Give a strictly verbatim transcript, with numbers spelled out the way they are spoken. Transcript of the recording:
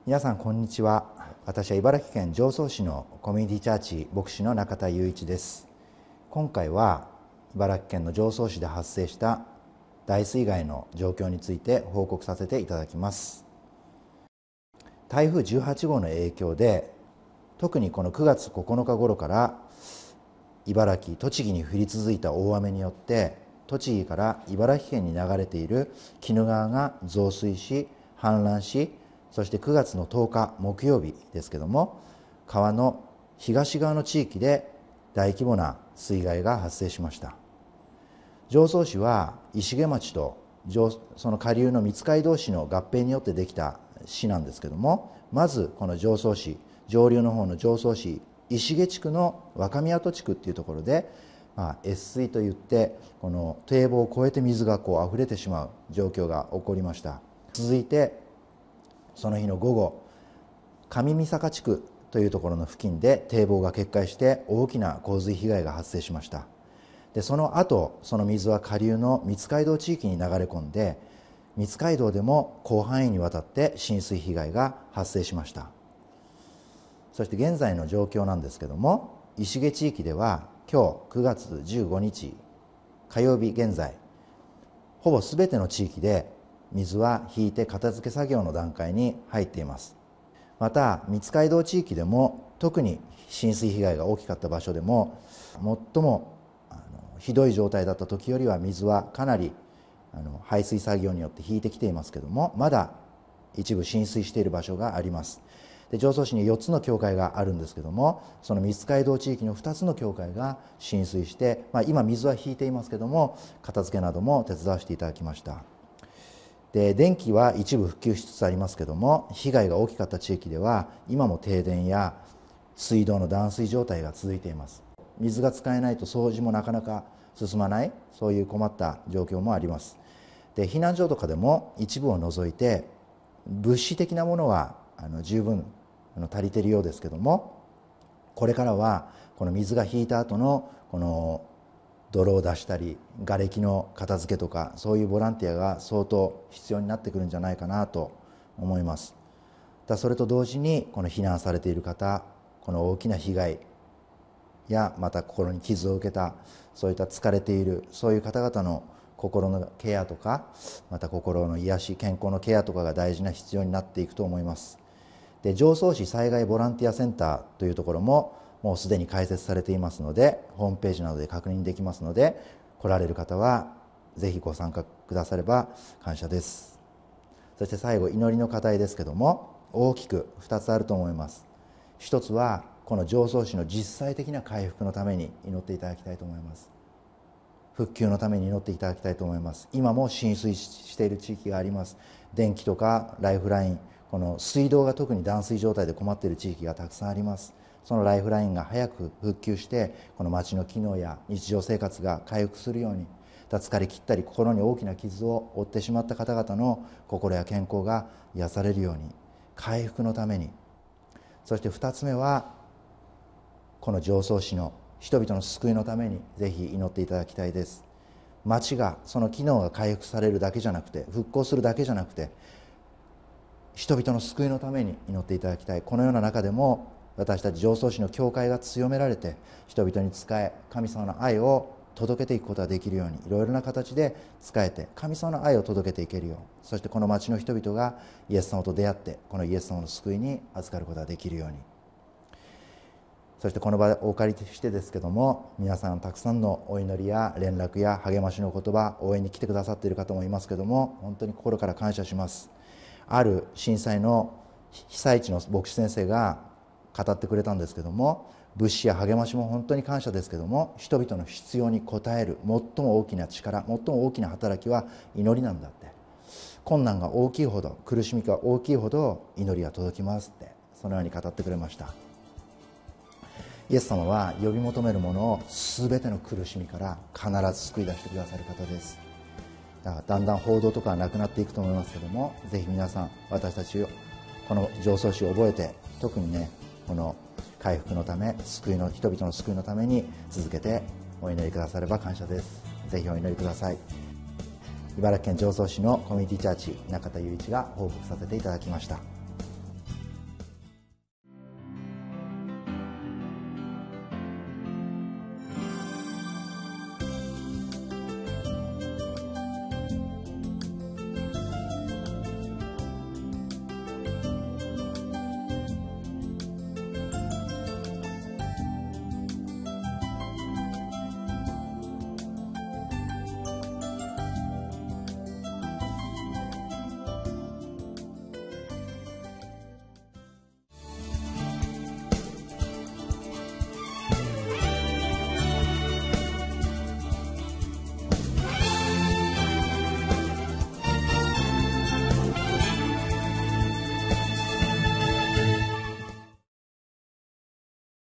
皆さんこんにちは。私は茨城県常総市のコミュニティチャーチ牧師の中田雄一です。今回は茨城県の常総市で発生した大水害の状況について報告させていただきます。台風じゅうはち号の影響で、特にこのくがつここのか頃から茨城、栃木に降り続いた大雨によって、栃木から茨城県に流れている鬼怒川が増水し、氾濫し、そしてくがつのとおか木曜日ですけども、川の東側の地域で大規模な水害が発生しました。常総市は石毛町とその下流の三街道市の合併によってできた市なんですけども、まずこの常総市、上流の方の常総市石毛地区の若宮戸地区っていうところで、まあ、越水といってこの堤防を越えて水がこう溢れてしまう状況が起こりました。続いてその日の午後、上三坂地区というところの付近で堤防が決壊して大きな洪水被害が発生しました。でその後、その水は下流の三街道地域に流れ込んで、三街道でも広範囲にわたって浸水被害が発生しました。そして現在の状況なんですけども、石毛地域では今日くがつじゅうごにち火曜日現在、ほぼすべての地域で水は引いて片付け作業の段階に入っています。また三街道地域でも、特に浸水被害が大きかった場所でも、最もあのひどい状態だった時よりは水はかなりあの排水作業によって引いてきていますけども、まだ一部浸水している場所があります。で常総市によっつの教会があるんですけども、その三街道地域のふたつの教会が浸水して、まあ、今水は引いていますけども、片付けなども手伝わせていただきました。で電気は一部復旧しつつありますけども、被害が大きかった地域では今も停電や水道の断水状態が続いています。水が使えないと掃除もなかなか進まない、そういう困った状況もあります。で避難所とかでも一部を除いて物資的なものはあの十分あの足りているようですけども、これからはこの水が引いた後のこの泥を出したり瓦礫の片付けとか、そういうボランティアが相当必要になってくるんじゃないかなと思います。だそれと同時に、この避難されている方、この大きな被害やまた心に傷を受けた、そういった疲れているそういう方々の心のケアとか、また心の癒し、健康のケアとかが大事な必要になっていくと思います。で常総市災害ボランティアセンターというところももうすでに開設されていますので、ホームページなどで確認できますので、来られる方はぜひご参加くだされば感謝です。そして最後、祈りの課題ですけども、大きくふたつあると思います。一つはこの常総市の実際的な回復のために祈っていただきたいと思います。復旧のために祈っていただきたいと思います。今も浸水している地域があります。電気とかライフライン、この水道が特に断水状態で困っている地域がたくさんあります。そのライフラインが早く復旧して、この町の機能や日常生活が回復するように、疲れ切ったり心に大きな傷を負ってしまった方々の心や健康が癒されるように、回復のために。そしてふたつめは、この常総市の人々の救いのためにぜひ祈っていただきたいです。町がその機能が回復されるだけじゃなくて、復興するだけじゃなくて、人々の救いのために祈っていただきたい。このような中でも私たち常総市の教会が強められて、人々に仕え、神様の愛を届けていくことができるように、いろいろな形で仕えて神様の愛を届けていけるよう、そしてこの町の人々がイエス様と出会って、このイエス様の救いに預かることができるように。そしてこの場をお借りしてですけども、皆さんたくさんのお祈りや連絡や励ましの言葉、応援に来てくださっている方もいますけども、本当に心から感謝します。ある震災の被災地の牧師先生が語ってくれたんですけども、物資や励ましも本当に感謝ですけども、人々の必要に応える最も大きな力、最も大きな働きは祈りなんだって。困難が大きいほど、苦しみが大きいほど祈りが届きますって、そのように語ってくれました。イエス様は呼び求めるものを全ての苦しみから必ず救い出してくださる方です。だからだんだん報道とかはなくなっていくと思いますけども、ぜひ皆さん、私たちをこの常総市を覚えて、特にね、この回復のため、救いの人々の救いのために続けてお祈りくだされば感謝です。ぜひお祈りください。茨城県常総市のコミュニティチャーチ中田雄一が報告させていただきました。